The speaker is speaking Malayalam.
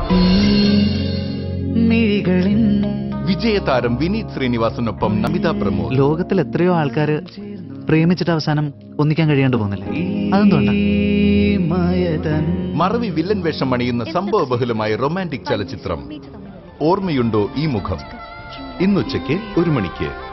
വിജയതാരം വിനീത് ശ്രീനിവാസനൊപ്പം നമിത പ്രമോദ്. ലോകത്തിൽ എത്രയോ ആൾക്കാര് പ്രേമിച്ചിട്ട് അവസാനം ഒന്നിക്കാൻ കഴിയാണ്ട് പോകുന്നില്ലേ? അതെന്തുകൊണ്ടാ? മറവി വില്ലൻ വേഷം അണിയുന്ന സംഭവബഹുലമായ റൊമാന്റിക് ചലച്ചിത്രം ഓർമ്മയുണ്ടോ ഈ മുഖം? ഇന്നുച്ചയ്ക്ക് 1 മണിക്ക്.